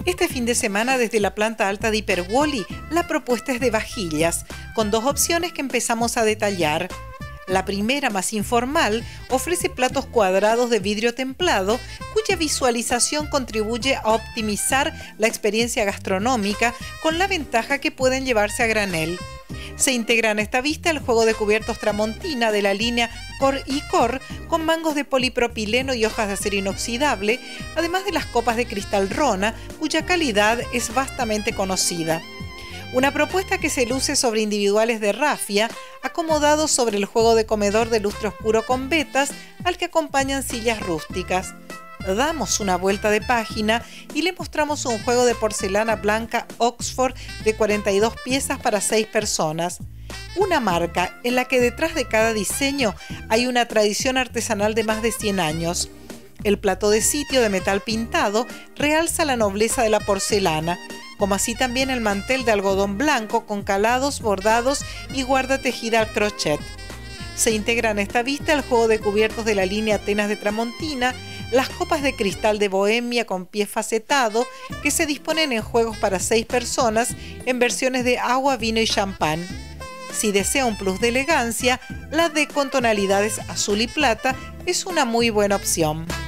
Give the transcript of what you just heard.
Este fin de semana desde la planta alta de Hiperwally, la propuesta es de vajillas, con dos opciones que empezamos a detallar. La primera, más informal, ofrece platos cuadrados de vidrio templado, cuya visualización contribuye a optimizar la experiencia gastronómica con la ventaja que pueden llevarse a granel. Se integra en esta vista el juego de cubiertos Tramontina de la línea Cor y Cor con mangos de polipropileno y hojas de acero inoxidable, además de las copas de cristal Rona, cuya calidad es vastamente conocida. Una propuesta que se luce sobre individuales de rafia, acomodados sobre el juego de comedor de lustre oscuro con vetas, al que acompañan sillas rústicas. Damos una vuelta de página y le mostramos un juego de porcelana blanca Oxford de 42 piezas para 6 personas. Una marca en la que detrás de cada diseño hay una tradición artesanal de más de 100 años. El plato de sitio de metal pintado realza la nobleza de la porcelana, como así también el mantel de algodón blanco con calados, bordados y guarda tejida al crochet. Se integra en esta vista el juego de cubiertos de la línea Atenas de Tramontina, las copas de cristal de Bohemia con pie facetado que se disponen en juegos para 6 personas en versiones de agua, vino y champán. Si desea un plus de elegancia, la de con tonalidades azul y plata es una muy buena opción.